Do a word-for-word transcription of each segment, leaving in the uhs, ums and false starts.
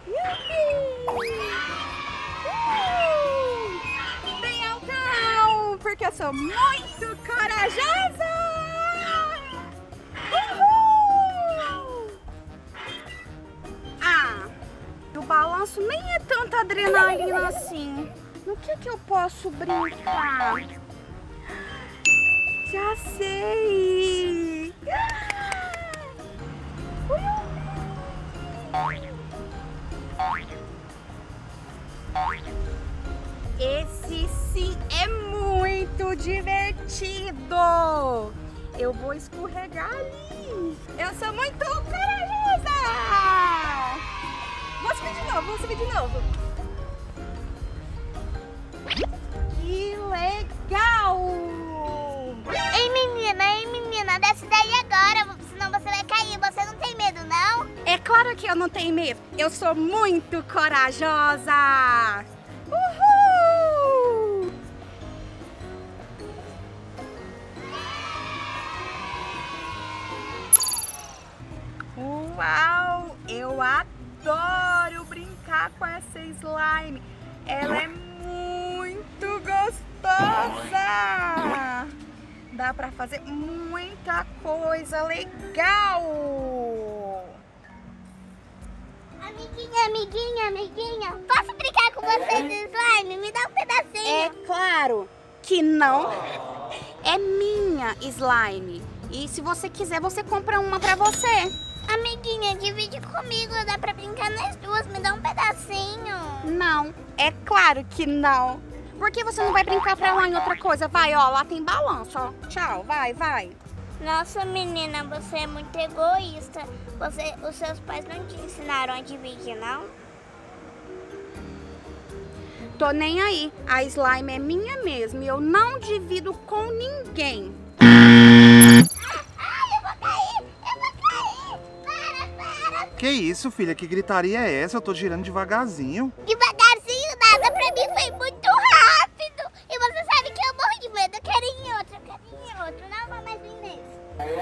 Uh! Bem altão, porque eu sou muito corajosa! Uhul! Ah, o balanço nem é tanta adrenalina assim. No que que eu posso brincar? Já sei! Esse sim é muito divertido! Eu vou escorregar ali! Eu sou muito corajosa! Vou subir de novo, vou subir de novo! Que legal! Ei menina, ei menina, desce daí agora, senão você vai cair. Você não tem medo, não? É claro que eu não tenho medo. Eu sou muito corajosa. Uhul! Uau! Eu adoro brincar com essa slime. Ela é muito gostosa. Dá pra fazer muita coisa legal. Amiguinha, amiguinha, amiguinha, posso brincar com você de slime? Me dá um pedacinho. É claro que não. É minha slime. E se você quiser, você compra uma pra você. Amiguinha, divide comigo, dá pra brincar nas duas, me dá um pedacinho. Não, é claro que não. Por que você não vai brincar pra lá em outra coisa? Vai, ó, lá tem balanço, ó. Tchau, vai, vai. Nossa, menina, você é muito egoísta. Você, os seus pais não te ensinaram a dividir, não? Tô nem aí. A slime é minha mesmo e eu não divido com ninguém. Ai, eu vou cair! Eu vou cair! Para, para! Que isso, filha? Que gritaria é essa? Eu tô girando devagarzinho. Devagarzinho nada, pra mim foi muito rápido. E você sabe que eu morro de medo. Eu quero ir em outro, eu quero ir em outro. Não vou mais vir nesse.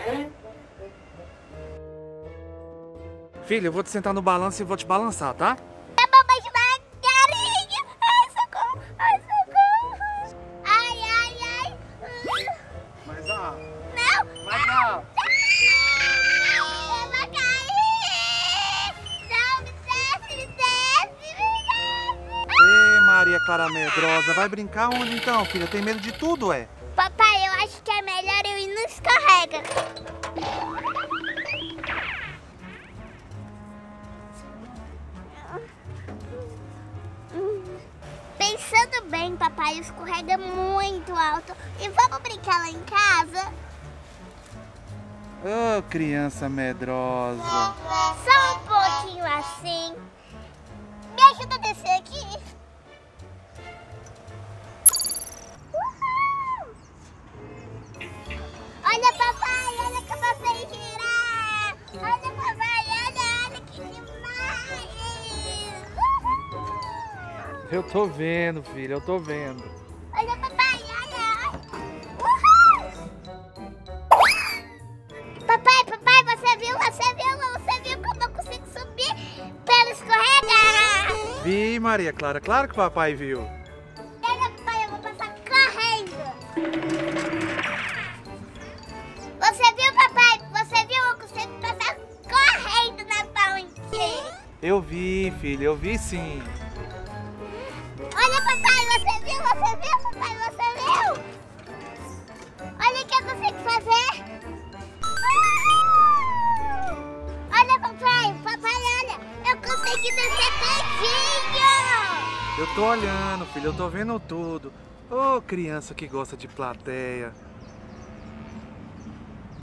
Filha, eu vou te sentar no balanço e vou te balançar, tá? Tá bom, mas devagarinho. Ai, socorro, ai, socorro. Ai, ai, ai. Mas ó. Não. Mas não. Eu vou cair. Não, me desce, me desce, me desce. Ê, Maria Clara Medrosa, vai brincar onde então, filha? Tem medo de tudo, é? Papai, eu acho que é melhor eu ir no escorrega. Pensando bem, papai, o escorrega muito alto. E vamos brincar lá em casa? Ô, criança medrosa. Só um pouquinho assim. Me ajuda a descer aqui. Uhul! Olha, papai, olha que eu vou girar. Olha, papai, olha, olha que demais. Uhul! Eu tô vendo, filha, eu tô vendo. Olha, papai, olha. Uhul! Papai, papai, você viu, você viu, você viu como eu consigo subir pelo escorrega? Vi, Maria Clara, claro que o papai viu. Olha, papai, eu vou passar correndo. Você viu, papai? Você viu? Eu consigo passar correndo na ponte. Eu vi, filha, eu vi sim. Olha, papai, você viu? Você viu, papai? Você viu? Olha o que eu consigo fazer. Ah! Olha, papai, papai, olha. Eu consegui descer tudinho. Eu tô olhando, filha, eu tô vendo tudo. Ô, criança que gosta de plateia.